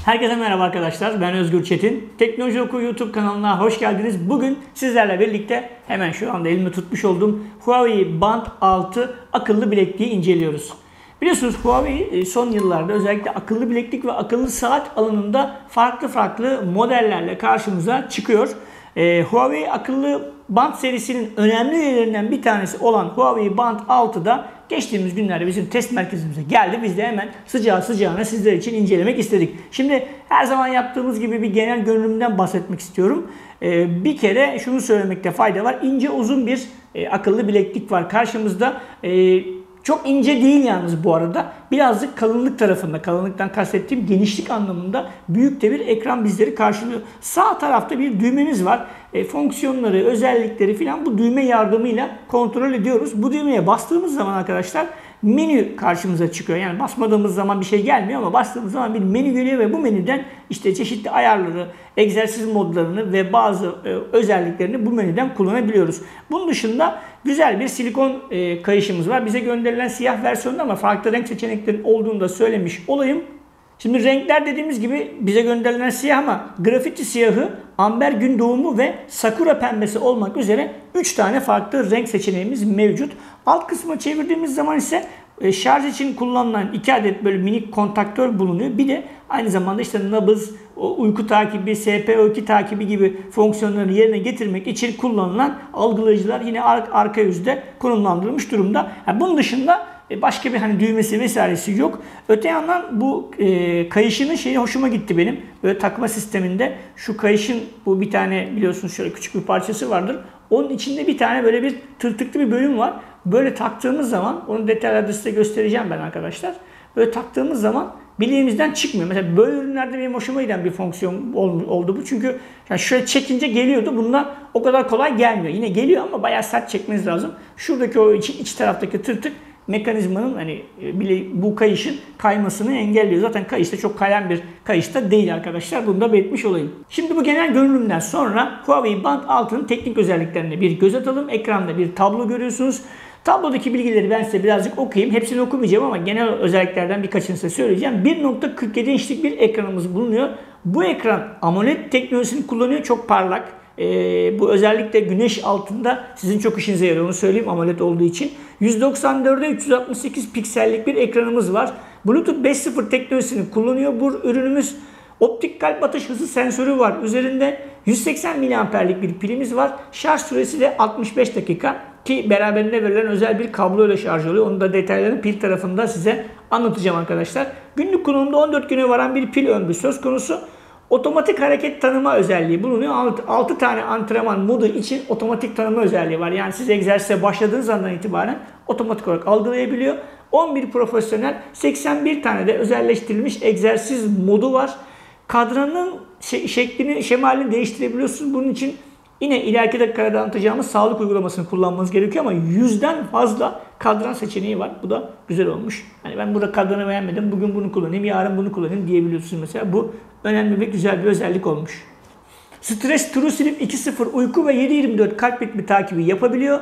Herkese merhaba arkadaşlar. Ben Özgür Çetin. Teknoloji Oku YouTube kanalına hoş geldiniz. Bugün sizlerle birlikte hemen şu anda elime tutmuş olduğum Huawei Band 6 akıllı bilekliği inceliyoruz. Biliyorsunuz Huawei son yıllarda özellikle akıllı bileklik ve akıllı saat alanında farklı modellerle karşımıza çıkıyor. Huawei akıllı band serisinin önemli üyelerinden bir tanesi olan Huawei Band 6 da geçtiğimiz günlerde bizim test merkezimize geldi. Biz de hemen sıcağına sizler için incelemek istedik. Şimdi her zaman yaptığımız gibi bir genel görünümden bahsetmek istiyorum. Bir kere şunu söylemekte fayda var. İnce uzun bir akıllı bileklik var karşımızda. Çok ince değil yalnız bu arada. Birazcık kalınlık tarafında, kalınlıktan kastettiğim genişlik anlamında büyük de bir ekran bizleri karşılıyor. Sağ tarafta bir düğmemiz var. Fonksiyonları, özellikleri filan bu düğme yardımıyla kontrol ediyoruz. Bu düğmeye bastığımız zaman arkadaşlar menü karşımıza çıkıyor. Yani basmadığımız zaman bir şey gelmiyor ama bastığımız zaman bir menü geliyor ve bu menüden işte çeşitli ayarları, egzersiz modlarını ve bazı özelliklerini bu menüden kullanabiliyoruz. Bunun dışında güzel bir silikon kayışımız var. Bize gönderilen siyah versiyonda ama farklı renk seçeneklerinin olduğunu da söylemiş olayım. Şimdi renkler dediğimiz gibi bize gönderilen siyah ama grafiti siyahı, amber gün doğumu ve sakura pembesi olmak üzere 3 tane farklı renk seçeneğimiz mevcut. Alt kısmı çevirdiğimiz zaman ise şarj için kullanılan 2 adet böyle minik kontaktör bulunuyor. Bir de aynı zamanda işte nabız, uyku takibi, SpO2 takibi gibi fonksiyonları yerine getirmek için kullanılan algılayıcılar yine arka yüzde konumlandırılmış durumda. Yani bunun dışında başka bir hani düğmesi vesairesi yok. Öte yandan bu kayışının şeyi hoşuma gitti benim. Böyle takma sisteminde şu kayışın bu bir tane biliyorsunuz şöyle küçük bir parçası vardır. Onun içinde bir tane böyle bir tırtıklı bir bölüm var. Böyle taktığımız zaman onu detaylarda size göstereceğim ben arkadaşlar. Böyle taktığımız zaman bileğimizden çıkmıyor. Mesela böyle ürünlerde benim hoşuma giden bir fonksiyon oldu bu. Çünkü yani şöyle çekince geliyordu. Bunda o kadar kolay gelmiyor. Yine geliyor ama bayağı sert çekmeniz lazım. Şuradaki o iç taraftaki tırtık mekanizmanın hani bu kayışın kaymasını engelliyor. Zaten kayış da çok kayan bir kayış da değil arkadaşlar. Bunu da belirtmiş olayım. Şimdi bu genel görünümden sonra Huawei Band 6'nın teknik özelliklerine bir göz atalım. Ekranda bir tablo görüyorsunuz. Tablodaki bilgileri ben size birazcık okuyayım. Hepsini okumayacağım ama genel özelliklerden birkaçını size söyleyeceğim. 1.47 inçlik bir ekranımız bulunuyor. Bu ekran AMOLED teknolojisini kullanıyor. Çok parlak. Bu özellikle güneş altında sizin çok işinize yarıyor. Onu söyleyeyim AMOLED olduğu için. 194'e 368 piksellik bir ekranımız var. Bluetooth 5.0 teknolojisini kullanıyor. Bu ürünümüz optik kalp atış hızı sensörü var. Üzerinde 180 mAh'lik bir pilimiz var. Şarj süresi de 65 dakika. Ki beraberinde verilen özel bir kablo ile şarj oluyor. Onun da detaylarını pil tarafında size anlatacağım arkadaşlar. Günlük kullanımda 14 güne varan bir pil ömrü söz konusu. Otomatik hareket tanıma özelliği bulunuyor. 6 tane antrenman modu için otomatik tanıma özelliği var. Yani siz egzersize başladığınız andan itibaren otomatik olarak algılayabiliyor. 11 profesyonel, 81 tane de özelleştirilmiş egzersiz modu var. Kadranın şeklini, şemalini değiştirebiliyorsunuz. Bunun için yine ileriki dakikalarda anlatacağımız sağlık uygulamasını kullanmanız gerekiyor ama 100'den fazla kadran seçeneği var. Bu da güzel olmuş. Hani ben burada kadranı beğenmedim, bugün bunu kullanayım, yarın bunu kullanayım diyebiliyorsunuz mesela. Bu önemli ve güzel bir özellik olmuş. Stress True Sleep 2.0 uyku ve 7/24 kalp ritmi takibi yapabiliyor.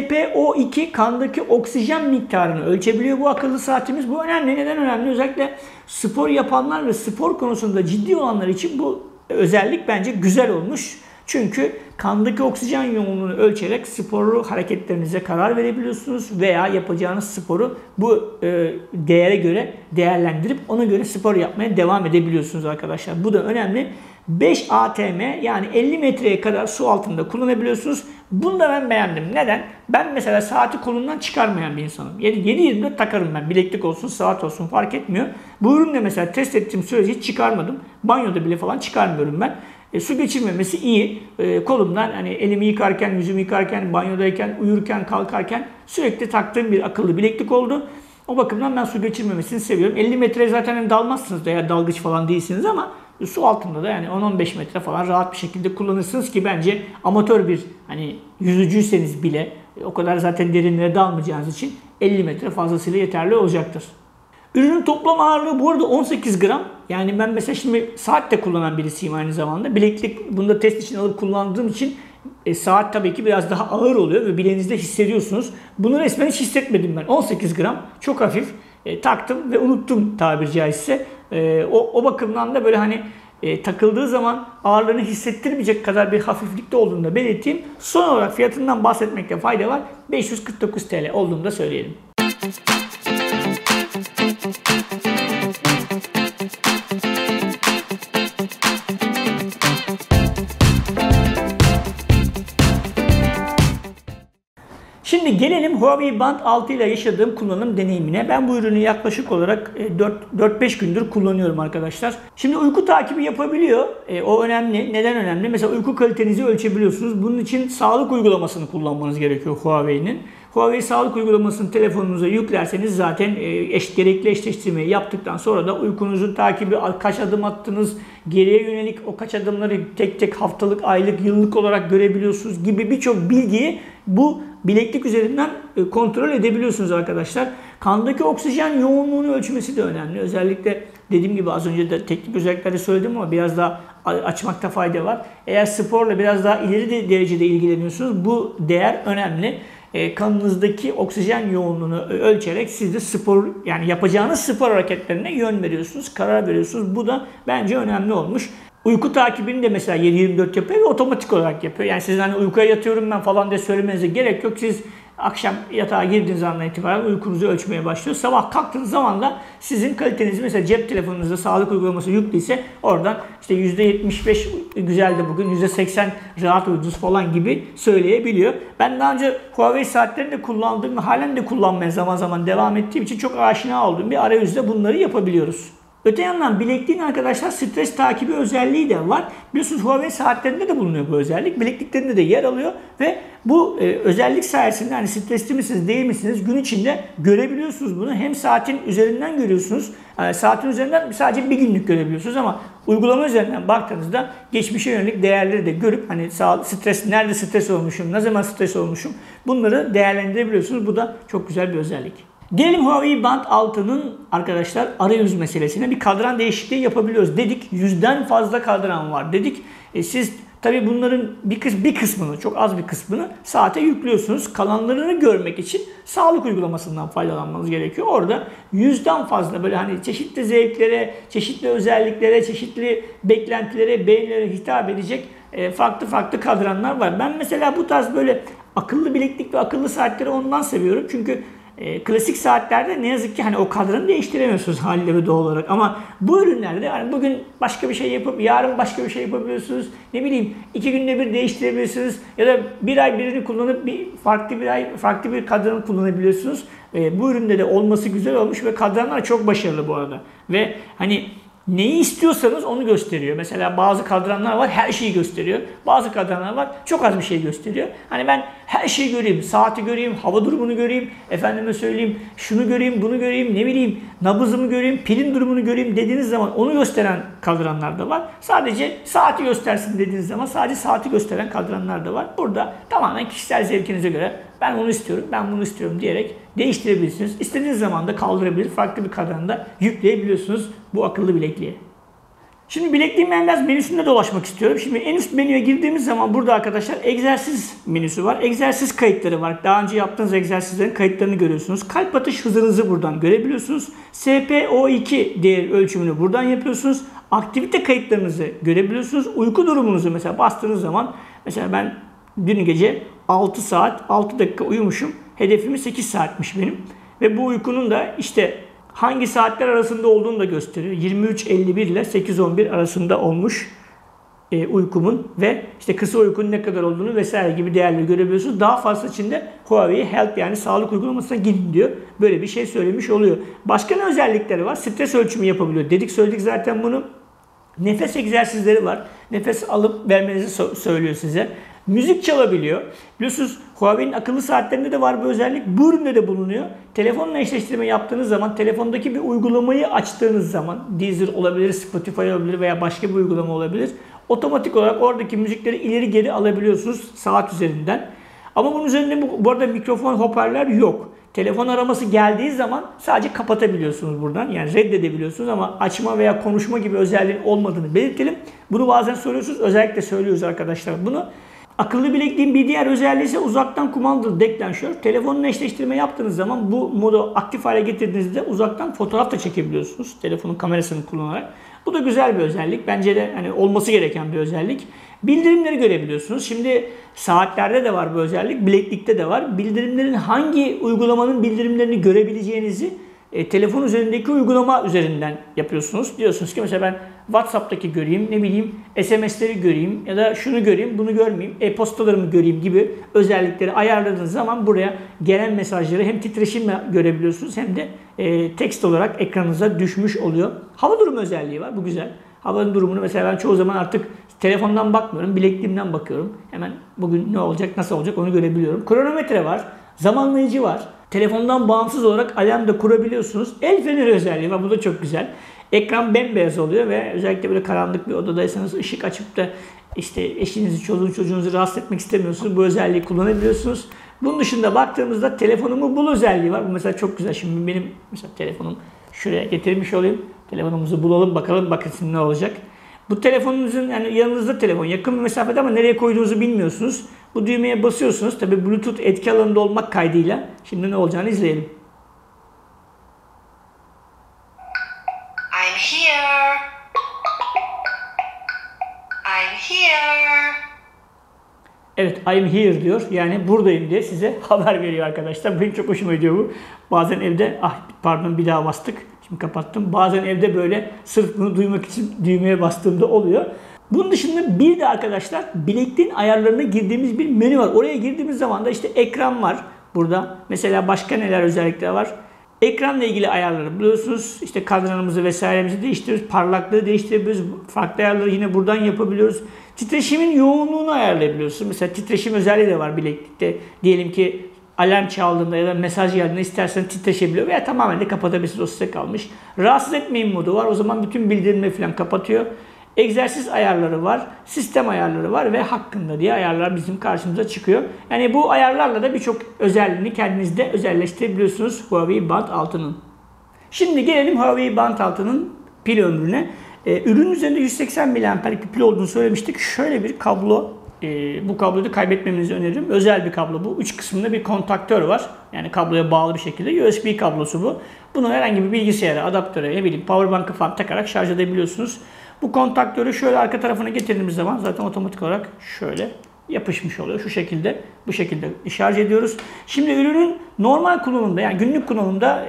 SpO2 kandaki oksijen miktarını ölçebiliyor bu akıllı saatimiz. Bu önemli. Neden önemli? Özellikle spor yapanlar ve spor konusunda ciddi olanlar için bu özellik bence güzel olmuş. Çünkü kandaki oksijen yoğunluğunu ölçerek sporlu hareketlerinize karar verebiliyorsunuz veya yapacağınız sporu bu değere göre değerlendirip ona göre spor yapmaya devam edebiliyorsunuz arkadaşlar. Bu da önemli. 5 ATM yani 50 metreye kadar su altında kullanabiliyorsunuz. Bunu da ben beğendim. Neden? Ben mesela saati kolumdan çıkarmayan bir insanım. 7/24 takarım ben. Bileklik olsun, saat olsun fark etmiyor. Bu ürünle mesela test ettiğim sürece hiç çıkarmadım. Banyoda bile falan çıkarmıyorum ben. Su geçirmemesi iyi. Kolumdan hani elimi yıkarken, yüzümü yıkarken, banyodayken, uyurken, kalkarken sürekli taktığım bir akıllı bileklik oldu. O bakımdan ben su geçirmemesini seviyorum. 50 metre zaten dalmazsınız da eğer dalgıç falan değilsiniz ama su altında da yani 10-15 metre falan rahat bir şekilde kullanırsınız ki bence amatör bir hani yüzücüyseniz bile o kadar zaten derinlere dalmayacağınız için 50 metre fazlasıyla yeterli olacaktır. Ürünün toplam ağırlığı bu arada 18 gram. Yani ben mesela şimdi saat de kullanan birisiyim aynı zamanda. Bileklik bunu da test için alıp kullandığım için saat tabii ki biraz daha ağır oluyor ve bileğinizde hissediyorsunuz. Bunu resmen hiç hissetmedim ben. 18 gram çok hafif. taktım ve unuttum tabiri caizse. O bakımdan da böyle hani takıldığı zaman ağırlığını hissettirmeyecek kadar bir hafiflikte olduğunu da belirteyim. Son olarak fiyatından bahsetmekte fayda var. 549 TL olduğunu da söyleyelim. Şimdi gelelim Huawei Band 6 ile yaşadığım kullanım deneyimine. Ben bu ürünü yaklaşık olarak 4-5 gündür kullanıyorum arkadaşlar. Şimdi uyku takibi yapabiliyor. O önemli. Neden önemli? Mesela uyku kalitenizi ölçebiliyorsunuz. Bunun için sağlık uygulamasını kullanmanız gerekiyor Huawei'nin. Huawei sağlık uygulamasını telefonunuza yüklerseniz zaten gerekli eşleştirmeyi yaptıktan sonra da uykunuzun takibi, kaç adım attınız, geriye yönelik o kaç adımları tek tek haftalık, aylık, yıllık olarak görebiliyorsunuz gibi birçok bilgiyi bu bileklik üzerinden kontrol edebiliyorsunuz arkadaşlar. Kandaki oksijen yoğunluğunu ölçmesi de önemli. Özellikle dediğim gibi az önce de teknik özellikleri söyledim ama biraz daha açmakta fayda var. Eğer sporla biraz daha ileri derecede ilgileniyorsunuz bu değer önemli. Kanınızdaki oksijen yoğunluğunu ölçerek siz de spor, yani yapacağınız spor hareketlerine yön veriyorsunuz, karar veriyorsunuz. Bu da bence önemli olmuş. Uyku takibini de mesela 7/24 yapıyor ve otomatik olarak yapıyor. Yani siz hani uykuya yatıyorum ben falan diye söylemenize gerek yok. Siz akşam yatağa girdiğiniz andan itibaren uykunuzu ölçmeye başlıyor. Sabah kalktığınız zaman da sizin kalitenizi, mesela cep telefonunuzda sağlık uygulaması yüklüyse oradan işte %75 güzeldi bugün, %80 rahat uyudunuz falan gibi söyleyebiliyor. Ben daha önce Huawei saatlerini de kullandığım ve halen de kullanmaya zaman zaman devam ettiğim için çok aşina olduğum bir arayüzde bunları yapabiliyoruz. Öte yandan bilekliğin arkadaşlar stres takibi özelliği de var. Biliyorsunuz Huawei saatlerinde de bulunuyor bu özellik. Bilekliklerinde de yer alıyor ve bu özellik sayesinde hani stresli misiniz değil misiniz gün içinde görebiliyorsunuz bunu. Hem saatin üzerinden görüyorsunuz. Saatin üzerinden sadece bir günlük görebiliyorsunuz ama uygulama üzerinden baktığınızda geçmişe yönelik değerleri de görüp hani nerede stres olmuşum, ne zaman stres olmuşum bunları değerlendirebiliyorsunuz. Bu da çok güzel bir özellik. Gelelim Huawei Band 6'nın arkadaşlar arayüz meselesine. Bir kadran değişikliği yapabiliyoruz dedik. 100'den fazla kadran var dedik. Siz tabii bunların bir kısmını, çok az bir kısmını saate yüklüyorsunuz. Kalanlarını görmek için sağlık uygulamasından faydalanmanız gerekiyor. Orada 100'den fazla böyle hani çeşitli zevklere, çeşitli özelliklere, çeşitli beklentilere, beğenilere hitap edecek farklı kadranlar var. Ben mesela bu tarz böyle akıllı bileklik ve akıllı saatleri ondan seviyorum. Çünkü klasik saatlerde ne yazık ki hani o kadranı değiştiremiyorsunuz haliyle ve doğal olarak. Ama bu ürünlerde hani bugün başka bir şey yapıp yarın başka bir şey yapabiliyorsunuz. Ne bileyim 2 günde bir değiştirebilirsiniz. Ya da bir ay birini kullanıp farklı bir kadranı kullanabiliyorsunuz. Bu üründe de olması güzel olmuş ve kadranlar çok başarılı bu arada. Ve hani neyi istiyorsanız onu gösteriyor. Mesela bazı kadranlar var her şeyi gösteriyor. Bazı kadranlar var çok az bir şey gösteriyor. Hani ben her şeyi göreyim, saati göreyim, hava durumunu göreyim, efendime söyleyeyim, şunu göreyim, bunu göreyim, ne bileyim, nabızımı göreyim, pilin durumunu göreyim dediğiniz zaman onu gösteren kadranlar da var. Sadece saati göstersin dediğiniz zaman sadece saati gösteren kadranlar da var. Burada tamamen kişisel zevkinize göre ben onu istiyorum, ben bunu istiyorum diyerek değiştirebilirsiniz. İstediğiniz zaman da kaldırabilir, farklı bir kadrana yükleyebiliyorsunuz bu akıllı bilekliğe. Şimdi bilekliğin ben biraz menüsünde dolaşmak istiyorum. Şimdi en üst menüye girdiğimiz zaman burada arkadaşlar egzersiz menüsü var. Egzersiz kayıtları var. Daha önce yaptığınız egzersizlerin kayıtlarını görüyorsunuz. Kalp atış hızınızı buradan görebiliyorsunuz. SpO2 değer ölçümünü buradan yapıyorsunuz. Aktivite kayıtlarınızı görebiliyorsunuz. Uyku durumunuzu mesela bastığınız zaman mesela ben dün gece 6 saat 6 dakika uyumuşum. Hedefimi 8 saatmiş benim. Ve bu uykunun da işte hangi saatler arasında olduğunu da gösteriyor. 23.51 ile 8.11 arasında olmuş uykumun ve işte kısa uykunun ne kadar olduğunu vesaire gibi değerleri görebiliyorsunuz. Daha fazla için de Huawei Health yani sağlık uygulamasına gidin diyor. Böyle bir şey söylemiş oluyor. Başka ne özellikleri var? Stres ölçümü yapabiliyor. Söyledik zaten bunu. Nefes egzersizleri var. Nefes alıp vermenizi söylüyor size. Müzik çalabiliyor. Biliyorsunuz Huawei'nin akıllı saatlerinde de var bu özellik. Bu üründe de bulunuyor. Telefonla eşleştirme yaptığınız zaman, telefondaki bir uygulamayı açtığınız zaman, Deezer olabilir, Spotify olabilir veya başka bir uygulama olabilir. Otomatik olarak oradaki müzikleri ileri geri alabiliyorsunuz saat üzerinden. Ama bunun üzerinde bu arada mikrofon, hoparlör yok. Telefon araması geldiği zaman sadece kapatabiliyorsunuz buradan. Yani reddedebiliyorsunuz ama açma veya konuşma gibi özelliğin olmadığını belirtelim. Bunu bazen soruyorsunuz. Özellikle söylüyoruz arkadaşlar bunu. Akıllı bilekliğin bir diğer özelliği ise uzaktan kumandalı deklanşör. Telefonla eşleştirme yaptığınız zaman bu modu aktif hale getirdiğinizde uzaktan fotoğraf da çekebiliyorsunuz. Telefonun kamerasını kullanarak. Bu da güzel bir özellik. Bence de hani olması gereken bir özellik. Bildirimleri görebiliyorsunuz. Şimdi saatlerde de var bu özellik. Bileklikte de var. Bildirimlerin hangi uygulamanın bildirimlerini görebileceğinizi telefon üzerindeki uygulama üzerinden yapıyorsunuz. Diyorsunuz ki mesela ben WhatsApp'taki göreyim, ne bileyim SMS'leri göreyim ya da şunu göreyim, bunu görmeyeyim, e-postalarımı göreyim gibi özellikleri ayarladığınız zaman buraya gelen mesajları hem titreşimle görebiliyorsunuz hem de tekst olarak ekranınıza düşmüş oluyor. Hava durumu özelliği var. Bu güzel. Havanın durumunu mesela ben çoğu zaman artık telefondan bakmıyorum, bilekliğimden bakıyorum. Hemen bugün ne olacak, nasıl olacak onu görebiliyorum. Kronometre var, zamanlayıcı var. Telefondan bağımsız olarak alarm da kurabiliyorsunuz. El feneri özelliği var. Bu da çok güzel. Ekran bembeyaz oluyor ve özellikle böyle karanlık bir odadaysanız ışık açıp da işte eşinizi, çocuğunuzu rahatsız etmek istemiyorsunuz. Bu özelliği kullanabiliyorsunuz. Bunun dışında baktığımızda telefonumu bul özelliği var. Bu mesela çok güzel. Şimdi benim mesela telefonum şuraya getirmiş olayım. Telefonumuzu bulalım bakalım. Bakın şimdi ne olacak. Bu telefonunuzun yani yanınızda telefon yakın bir mesafede ama nereye koyduğunuzu bilmiyorsunuz. Bu düğmeye basıyorsunuz. Tabi Bluetooth etki alanında olmak kaydıyla. Şimdi ne olacağını izleyelim. I'm here. I'm here. Evet, I'm here diyor. Yani buradayım diye size haber veriyor arkadaşlar. Benim çok hoşuma gidiyor bu. Bazen evde, pardon bir daha bastık. Şimdi kapattım. Bazen evde böyle sırf bunu duymak için düğmeye bastığımda oluyor. Bunun dışında bir de arkadaşlar bilekliğin ayarlarına girdiğimiz bir menü var. Oraya girdiğimiz zaman da işte ekran var burada. Mesela başka neler özellikler var? Ekranla ilgili ayarları biliyorsunuz. İşte kadranımızı vesairemizi değiştiriyoruz. Parlaklığı değiştirebiliyoruz. Farklı ayarları yine buradan yapabiliyoruz. Titreşimin yoğunluğunu ayarlayabiliyorsunuz. Mesela titreşim özelliği de var bileklikte. Diyelim ki alarm çaldığında ya da mesaj geldiğinde istersen titreşebiliyor veya tamamen de kapatabilirsiniz. O size kalmış. Rahatsız etmeyin modu var. O zaman bütün bildirimleri falan kapatıyor. Egzersiz ayarları var, sistem ayarları var ve hakkında diye ayarlar bizim karşımıza çıkıyor. Yani bu ayarlarla da birçok özelliğini kendinizde özelleştirebiliyorsunuz Huawei Band 6'nın. Şimdi gelelim Huawei Band 6'nın pil ömrüne. Ürünün üzerinde 180 mAh'lik bir pil olduğunu söylemiştik. Şöyle bir kablo, bu kabloyu da kaybetmemenizi öneririm. Özel bir kablo bu. 3 kısımda bir kontaktör var. Yani kabloya bağlı bir şekilde USB kablosu bu. Bunu herhangi bir bilgisayara, adaptöre, ne bileyim powerbank'a falan takarak şarj edebiliyorsunuz. Bu kontaktörü şöyle arka tarafına getirdiğimiz zaman zaten otomatik olarak şöyle yapışmış oluyor. Şu şekilde, bu şekilde şarj ediyoruz. Şimdi ürünün normal kullanımda yani günlük kullanımda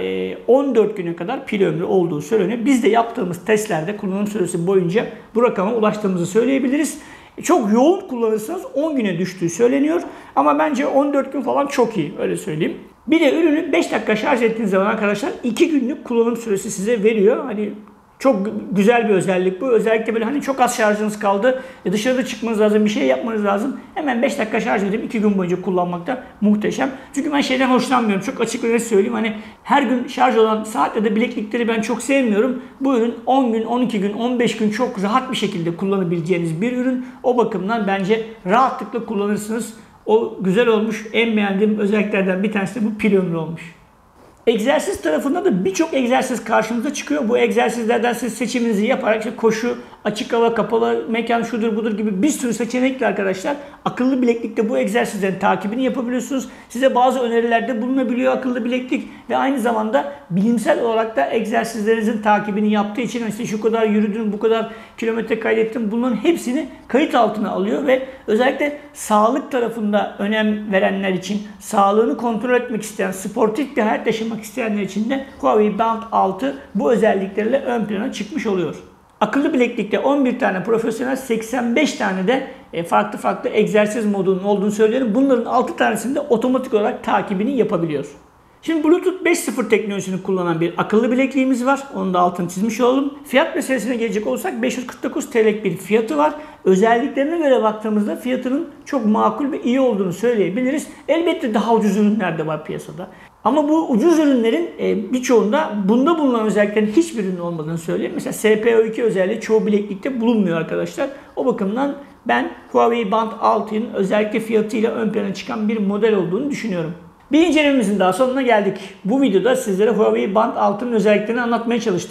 14 güne kadar pil ömrü olduğu söyleniyor. Biz de yaptığımız testlerde kullanım süresi boyunca bu rakama ulaştığımızı söyleyebiliriz. Çok yoğun kullanırsanız 10 güne düştüğü söyleniyor. Ama bence 14 gün falan çok iyi öyle söyleyeyim. Bir de ürünü 5 dakika şarj ettiğiniz zaman arkadaşlar 2 günlük kullanım süresi size veriyor. Hani çok güzel bir özellik bu. Özellikle böyle hani çok az şarjınız kaldı. Dışarıda çıkmanız lazım, bir şey yapmanız lazım. Hemen 5 dakika şarj edip 2 gün boyunca kullanmakta muhteşem. Çünkü ben şeyden hoşlanmıyorum. Çok açık ve net söyleyeyim. Hani her gün şarj olan saatle de bileklikleri ben çok sevmiyorum. Bu ürün 10 gün, 12 gün, 15 gün çok rahat bir şekilde kullanabileceğiniz bir ürün. O bakımdan bence rahatlıkla kullanırsınız. O güzel olmuş. En beğendiğim özelliklerden bir tanesi de bu pil ömrü olmuş. Egzersiz tarafında da birçok egzersiz karşımıza çıkıyor. Bu egzersizlerden siz seçiminizi yaparak işte koşu, açık hava, kapalı mekan, şudur budur gibi bir sürü seçenekle arkadaşlar akıllı bileklikte bu egzersizlerin takibini yapabiliyorsunuz. Size bazı önerilerde bulunabiliyor akıllı bileklik ve aynı zamanda bilimsel olarak da egzersizlerinizin takibini yaptığı için işte şu kadar yürüdüm, bu kadar kilometre kaydettim bunların hepsini kayıt altına alıyor ve özellikle sağlık tarafında önem verenler için, sağlığını kontrol etmek isteyen, sportif bir hayat yaşamak isteyenler için de Huawei Band 6 bu özelliklerle ön plana çıkmış oluyor. Akıllı bileklikte 11 tane profesyonel, 85 tane de farklı egzersiz modunun olduğunu söyleyelim. Bunların 6 tanesinde otomatik olarak takibini yapabiliyor. Şimdi Bluetooth 5.0 teknolojisini kullanan bir akıllı bilekliğimiz var. Onun da altını çizmiş olalım. Fiyat meselesine gelecek olursak 549 TL'lik bir fiyatı var. Özelliklerine göre baktığımızda fiyatının çok makul ve iyi olduğunu söyleyebiliriz. Elbette daha ucuz ürünler de var piyasada. Ama bu ucuz ürünlerin birçoğunda bunda bulunan özelliklerin hiçbirinin olmadığını söyleyeyim. Mesela SPO2 özelliği çoğu bileklikte bulunmuyor arkadaşlar. O bakımdan ben Huawei Band 6'nın özellikle fiyatıyla ön plana çıkan bir model olduğunu düşünüyorum. Bir incelememizin daha sonuna geldik. Bu videoda sizlere Huawei Band 6'nın özelliklerini anlatmaya çalıştık.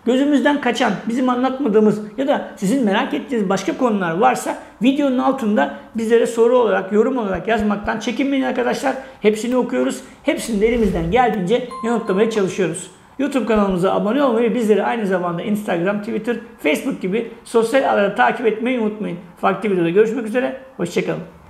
gözümüzden kaçan, bizim anlatmadığımız ya da sizin merak ettiğiniz başka konular varsa videonun altında bizlere soru olarak, yorum olarak yazmaktan çekinmeyin arkadaşlar. Hepsini okuyoruz. Hepsini de elimizden geldiğince yanıtlamaya çalışıyoruz. YouTube kanalımıza abone olmayı ve bizleri aynı zamanda Instagram, Twitter, Facebook gibi sosyal ağları takip etmeyi unutmayın. Farklı videoda görüşmek üzere. Hoşçakalın.